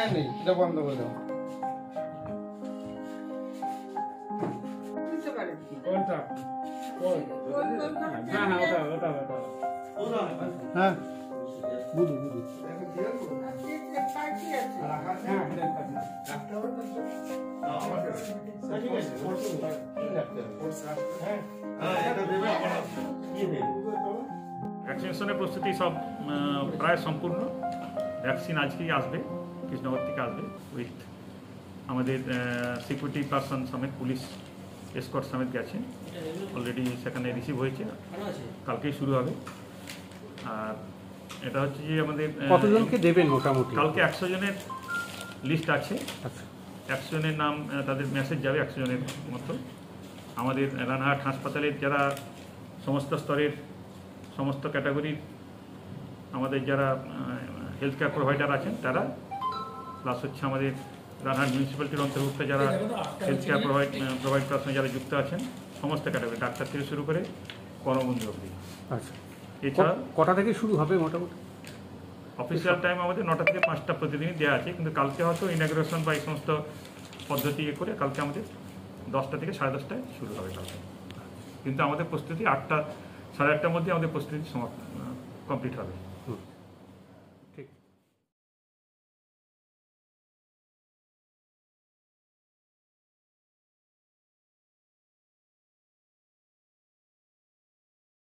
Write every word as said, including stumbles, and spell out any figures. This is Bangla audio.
নেই, এটা বন্ধ করে দাও। কোনটা? না না ওটা ওটা ওটা। হ্যাঁ বুঝু বুঝু। ভ্যাকসিনেশনের প্রস্তুতি সব প্রায় সম্পূর্ণ। ভ্যাকসিন আজকেই আসবে, কৃষ্ণনগর থেকে আসবে উইথ আমাদের সিকিউরিটি পার্সন সমেত, পুলিশ এসকর্ট সমেত গেছে, অলরেডি সেখানে রিসিভ হয়েছে, কালকেই শুরু হবে। আর এটা হচ্ছে যে আমাদের কতজনকে দেবেন মোটামুটি? কালকে একশো জনের লিস্ট আছে, একশো জনের নাম তাদের মেসেজ যাবে একশো জনের মতো। আমাদের রানাঘাট হাসপাতালের যারা সমস্ত স্তরের সমস্ত ক্যাটাগরির আমাদের যারা হেলথ কেয়ার প্রোভাইডার আছেন তারা, প্লাস হচ্ছে আমাদের রানাঘাট মিউনিসিপ্যালিটির অন্তর্ভুক্ত যারা হেলথ কেয়ার প্রোভাইড প্রোভাইড করার সঙ্গে যারা যুক্ত আছেন, সমস্ত ক্যাটাগরি, ডাক্তার থেকে শুরু করে কর্মবন্ধু অবধি। আচ্ছা, এছাড়া কটা থেকে শুরু হবে মোটামুটি? অফিসিয়াল টাইম আমাদের নটা থেকে পাঁচটা প্রতিদিনই দেওয়া আছে, কিন্তু কালকে হয়তো ইনাগ্রেশন বা এই সমস্ত পদ্ধতি ইয়ে করে কালকে আমাদের দশটা থেকে সাড়ে দশটায় শুরু হবে কালকে। কিন্তু আমাদের প্রস্তুতি আটটা সাড়ে আটটার মধ্যে আমাদের প্রস্তুতি সমাপ্ত কমপ্লিট হবে।